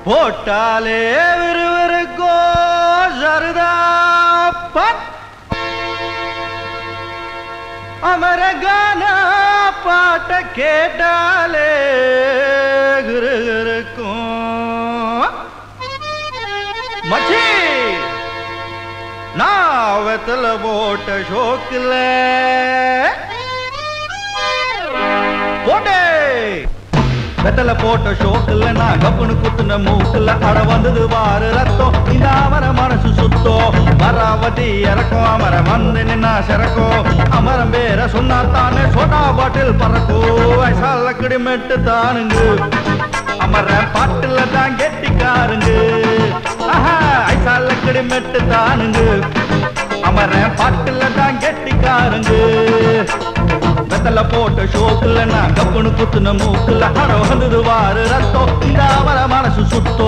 போட்டாலே விறுவிறுக்கோ சருதாப்பன் அமரகான பாட்ட கேட்டாலே கிருகிருக்கும் மச்சி நான் வெத்தல போட்ட ஷோக்கில் போட்டே வெத்தல போட்ட ஷோக்கில் நான் கப்புனு குத்துன மூக்குல அட வந்தது வாரு ரத்தம் இந்த அமர மனசு சுத்தோ மராவதி இறக்கும் அமர வந்து நின்னா சிறக்கும் அமரம் பேர சொன்னா தானே சோடா பாட்டில் பறக்கோ ஐசால கிடிமெட்டு தானுங்க அமர பாட்டுல தான் கெட்டிக்காருங்க ஐசால கிடிமெட்டு தானுங்க அமர பாட்டுல தான் கெட்டிக்காருங்க வெத்தல போட்ட ஷோக்குல நான் கப்புனு குத்துன மூக்குல அட வந்தது வாரு ரத்தம் இந்த அவர மனசு சுத்தோ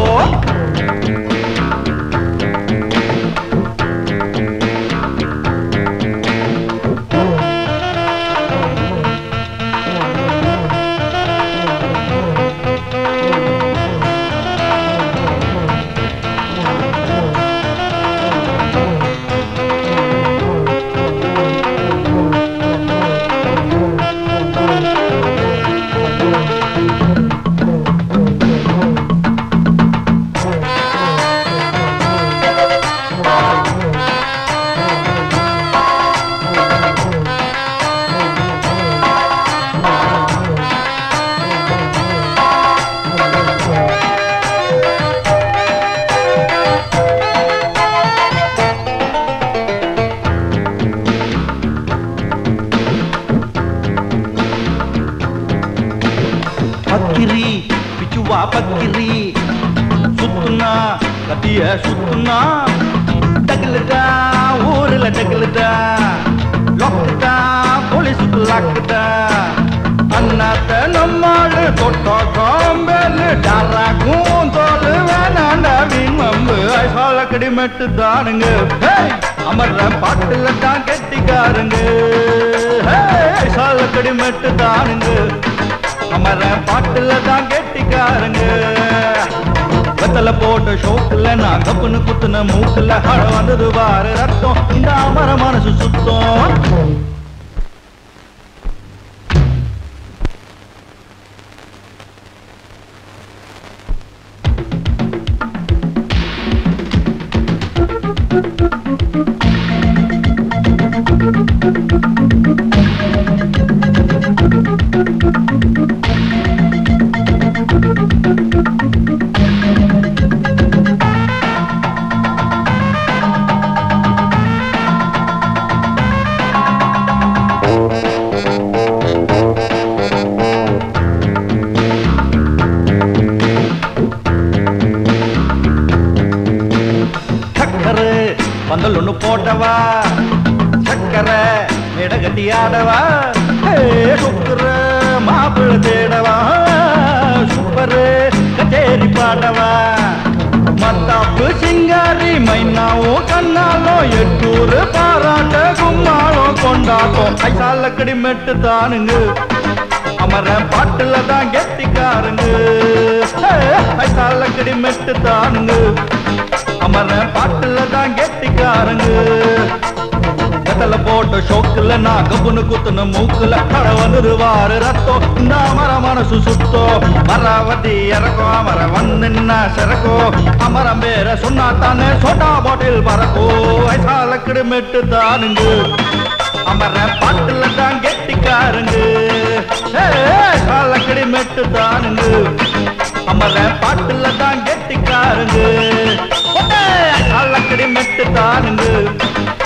பக்கிரி பிச்சுவா பக்கிரி சுத்துனா கத்திய சுத்துனா டக்குலுதா ஊருல டக்குலுதா லொக்குதா போலீஸுக்கு லாக்குதா அண்ணாத்த நம்மாளு தொட்டோ காம்பேலு டாராக்கும் தோலு வேணாண்டா வீண் மம்பு ஐசால கடிமெட்டு தானுங்க அமர்ற பாட்டுல தான் கெட்டிக்காருங்க ஐசால கடிமெட்டு தானுங்க அமர பாட்டுல தான் கெட்டிக்காருங்க வெத்தல போட்ட ஷோக்குல நான் கப்புனு குத்துன மூக்குல அட வந்தது வாரு ரத்தம் இந்த அமர மனசு சுத்தம் பந்தல் ஒண்ணு போட்டவா சக்கரை இடகட்டி ஆடவா சுக்கர மாப்பிள்ள தேடவா சூப்பரு கச்சேரி பாடவா மத்தாப்பு சிங்காரி மைனாவும் கண்ணாலும் எட்டூரு பாராட்ட கும்மாளம் கொண்டாட்டம் ஐசால கடிமெட்டு தானுங்க அமர பாட்டுல தான் கெட்டிக்காருங்க ஐசால கடிமெட்டு தானுங்க அமர பாட்டுல தான் கெட்டிக்காருங்க வெத்தல போட்ட ஷோக்குல நான் கப்புனு குத்துன மூக்குல அட வந்தது வாரு ரத்தம் இந்த அமர மனசு சுத்தோ மராவதி இறக்கும் அமர வந்து நின்னா சிறக்கோ அமரம் பேர சொன்னா தானே சோட்டா பாட்டில் பறக்கோ ஐசால கிடிமெட்டு தானுங்க அமர பாட்டுல தான் கெட்டிக்காருங்க ஐசால கிடிமெட்டு தானுங்க அமர பாட்டுல தான் கெட்டிக்காருங்க ஐசால கிடிமெட்டு தானுங்க